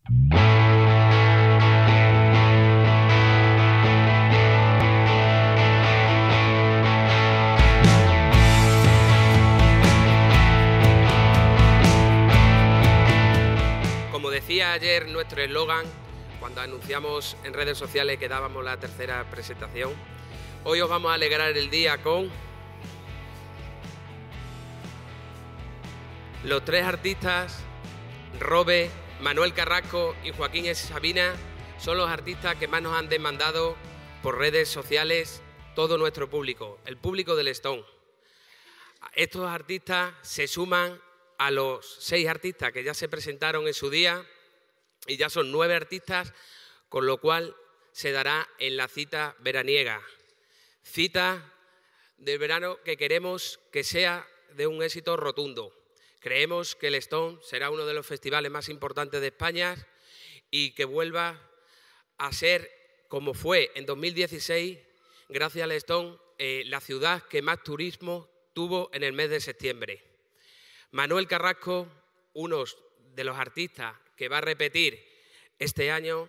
Como decía ayer nuestro eslogan, cuando anunciamos en redes sociales que dábamos la tercera presentación, hoy os vamos a alegrar el día con los tres artistas, Robe, Manuel Carrasco y Joaquín Sabina, son los artistas que más nos han demandado por redes sociales todo nuestro público, el público del Stone. Estos artistas se suman a los 6 artistas que ya se presentaron en su día y ya son 9 artistas, con lo cual se dará en la cita veraniega. Cita del verano que queremos que sea de un éxito rotundo. Creemos que el Stone será uno de los festivales más importantes de España y que vuelva a ser, como fue en 2016, gracias al Stone, la ciudad que más turismo tuvo en el mes de septiembre. Manuel Carrasco, uno de los artistas que va a repetir este año.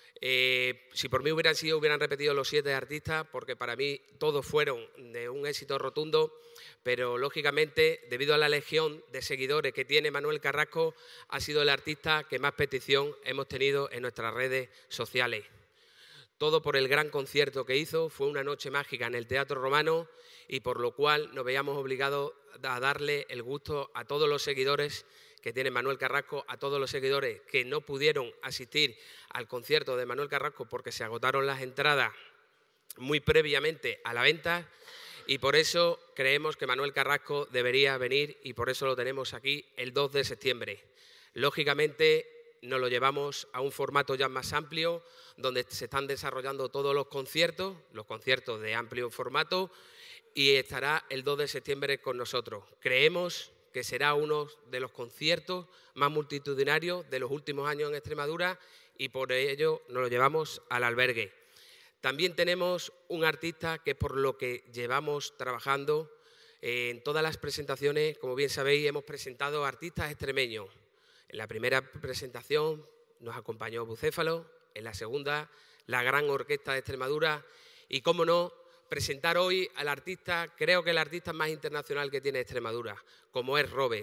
Si por mí hubieran repetido los 7 artistas, porque para mí todos fueron de un éxito rotundo, pero lógicamente, debido a la legión de seguidores que tiene Manuel Carrasco, ha sido el artista que más petición hemos tenido en nuestras redes sociales. Todo por el gran concierto que hizo, fue una noche mágica en el Teatro Romano y por lo cual nos veíamos obligados a darle el gusto a todos los seguidores que tiene Manuel Carrasco, a todos los seguidores que no pudieron asistir al concierto de Manuel Carrasco porque se agotaron las entradas muy previamente a la venta y por eso creemos que Manuel Carrasco debería venir y por eso lo tenemos aquí el 2 de septiembre. Lógicamente nos lo llevamos a un formato ya más amplio donde se están desarrollando todos los conciertos de amplio formato y estará el 2 de septiembre con nosotros. Creemos que será uno de los conciertos más multitudinarios de los últimos años en Extremadura y por ello nos lo llevamos al albergue. También tenemos un artista que por lo que llevamos trabajando en todas las presentaciones, como bien sabéis, hemos presentado artistas extremeños. En la primera presentación nos acompañó Bucéfalo, en la segunda la Gran Orquesta de Extremadura y, cómo no, presentar hoy al artista, creo que el artista más internacional que tiene Extremadura, como es Robe,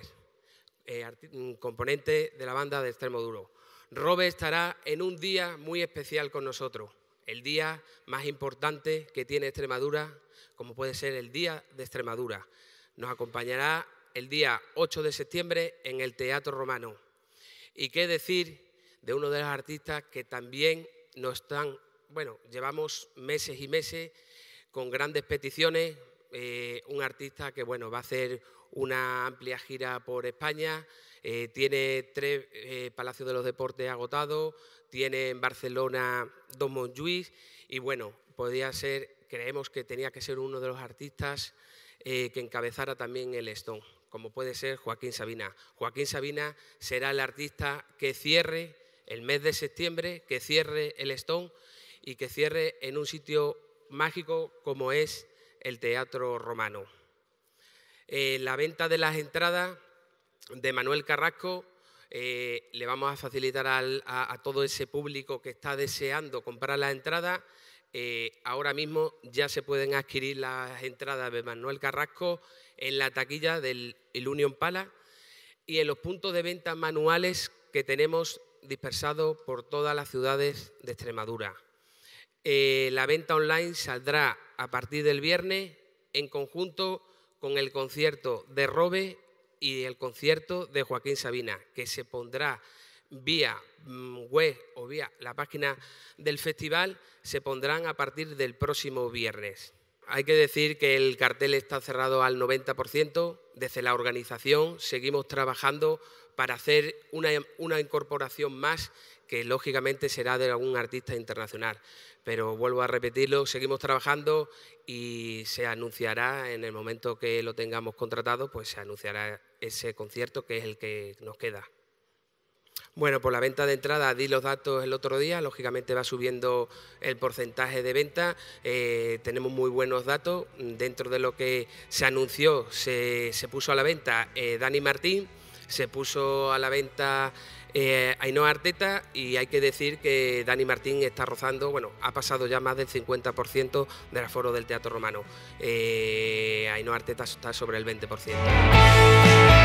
componente de la banda de Extremoduro. Robe estará en un día muy especial con nosotros, el día más importante que tiene Extremadura, como puede ser el Día de Extremadura. Nos acompañará el día 8 de septiembre en el Teatro Romano. Y qué decir de uno de los artistas que también nos están, llevamos meses y meses con grandes peticiones, un artista que va a hacer una amplia gira por España, tiene 3 Palacios de los Deportes agotados, tiene en Barcelona 2 Montjuïc y creemos que tenía que ser uno de los artistas que encabezara también el Stone, como puede ser Joaquín Sabina. Joaquín Sabina será el artista que cierre el mes de septiembre, que cierre el Stone y que cierre en un sitio mágico como es el Teatro Romano. La venta de las entradas de Manuel Carrasco le vamos a facilitar a todo ese público que está deseando comprar las entradas. Ahora mismo ya se pueden adquirir las entradas de Manuel Carrasco en la taquilla del Union Palace y en los puntos de venta manuales que tenemos dispersados por todas las ciudades de Extremadura. La venta online saldrá a partir del viernes en conjunto con el concierto de Robe y el concierto de Joaquín Sabina, que se pondrá vía web o vía la página del festival, se pondrán a partir del próximo viernes. Hay que decir que el cartel está cerrado al 90%. Desde la organización seguimos trabajando para hacer una incorporación más que lógicamente será de algún artista internacional. Pero vuelvo a repetirlo, seguimos trabajando y se anunciará en el momento que lo tengamos contratado, pues se anunciará ese concierto que es el que nos queda. Bueno, por la venta de entrada di los datos el otro día, lógicamente va subiendo el porcentaje de venta, tenemos muy buenos datos, dentro de lo que se anunció se puso a la venta Dani Martín, se puso a la venta Ainhoa Arteta, y hay que decir que Dani Martín está rozando, bueno, ha pasado ya más del 50% del aforo del Teatro Romano. Ainhoa Arteta está sobre el 20%.